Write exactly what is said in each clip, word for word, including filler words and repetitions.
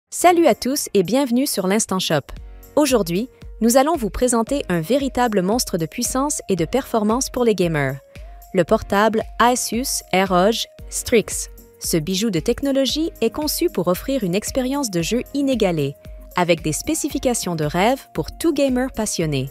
Salut à tous et bienvenue sur l'Instant Shop. Aujourd'hui, nous allons vous présenter un véritable monstre de puissance et de performance pour les gamers. Le portable Asus R O G Strix. Ce bijou de technologie est conçu pour offrir une expérience de jeu inégalée, avec des spécifications de rêve pour tout gamer passionné.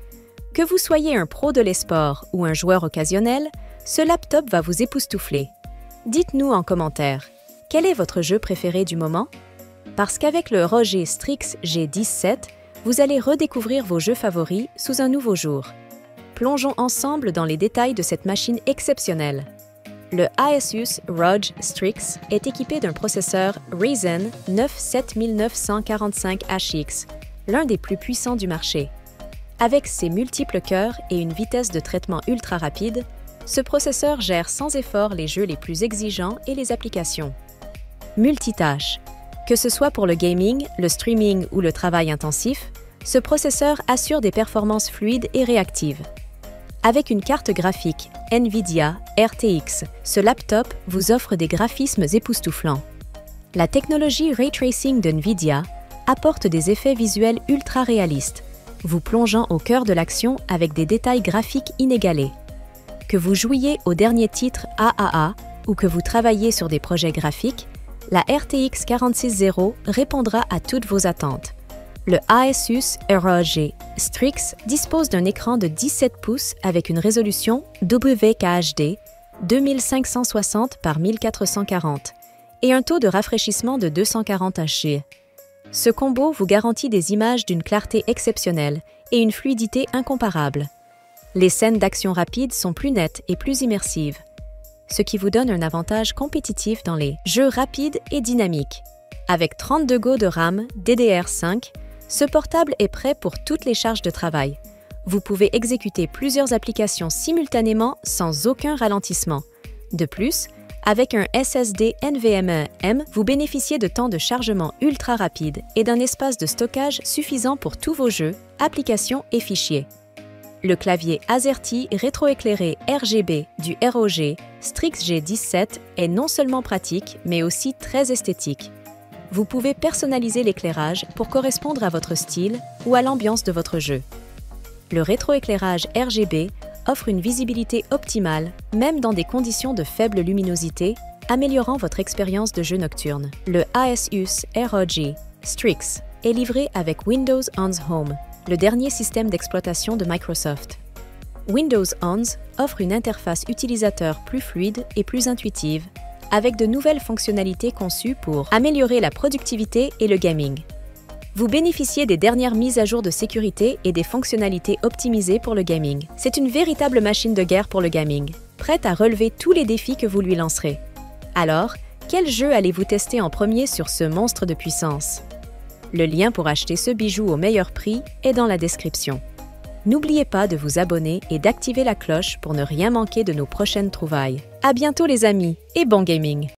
Que vous soyez un pro de l'e-sport ou un joueur occasionnel, ce laptop va vous époustoufler. Dites-nous en commentaire, quel est votre jeu préféré du moment? Parce qu'avec le R O G Strix G dix-sept, vous allez redécouvrir vos jeux favoris sous un nouveau jour. Plongeons ensemble dans les détails de cette machine exceptionnelle. Le Asus R O G Strix est équipé d'un processeur Ryzen neuf sept neuf quatre cinq H X, l'un des plus puissants du marché. Avec ses multiples cœurs et une vitesse de traitement ultra rapide, ce processeur gère sans effort les jeux les plus exigeants et les applications. Multitâche. Que ce soit pour le gaming, le streaming ou le travail intensif, ce processeur assure des performances fluides et réactives. Avec une carte graphique NVIDIA R T X, ce laptop vous offre des graphismes époustouflants. La technologie Ray Tracing de NVIDIA apporte des effets visuels ultra réalistes, vous plongeant au cœur de l'action avec des détails graphiques inégalés. Que vous jouiez au dernier titre A A A ou que vous travaillez sur des projets graphiques, la R T X quarante-six zéro répondra à toutes vos attentes. Le Asus R O G Strix dispose d'un écran de dix-sept pouces avec une résolution W K H D deux mille cinq cent soixante par mille quatre cent quarante et un taux de rafraîchissement de deux cent quarante H Z. Ce combo vous garantit des images d'une clarté exceptionnelle et une fluidité incomparable. Les scènes d'action rapide sont plus nettes et plus immersives, ce qui vous donne un avantage compétitif dans les jeux rapides et dynamiques. Avec trente-deux Go de RAM D D R cinq, ce portable est prêt pour toutes les charges de travail. Vous pouvez exécuter plusieurs applications simultanément sans aucun ralentissement. De plus, avec un S S D NVMe M, vous bénéficiez de temps de chargement ultra rapide et d'un espace de stockage suffisant pour tous vos jeux, applications et fichiers. Le clavier AZERTY rétroéclairé R G B du R O G Strix G dix-sept est non seulement pratique, mais aussi très esthétique. Vous pouvez personnaliser l'éclairage pour correspondre à votre style ou à l'ambiance de votre jeu. Le rétroéclairage R G B offre une visibilité optimale, même dans des conditions de faible luminosité, améliorant votre expérience de jeu nocturne. Le Asus R O G Strix est livré avec Windows on Home, le dernier système d'exploitation de Microsoft. Windows on offre une interface utilisateur plus fluide et plus intuitive, avec de nouvelles fonctionnalités conçues pour améliorer la productivité et le gaming. Vous bénéficiez des dernières mises à jour de sécurité et des fonctionnalités optimisées pour le gaming. C'est une véritable machine de guerre pour le gaming, prête à relever tous les défis que vous lui lancerez. Alors, quel jeu allez-vous tester en premier sur ce monstre de puissance? Le lien pour acheter ce bijou au meilleur prix est dans la description. N'oubliez pas de vous abonner et d'activer la cloche pour ne rien manquer de nos prochaines trouvailles. À bientôt les amis et bon gaming!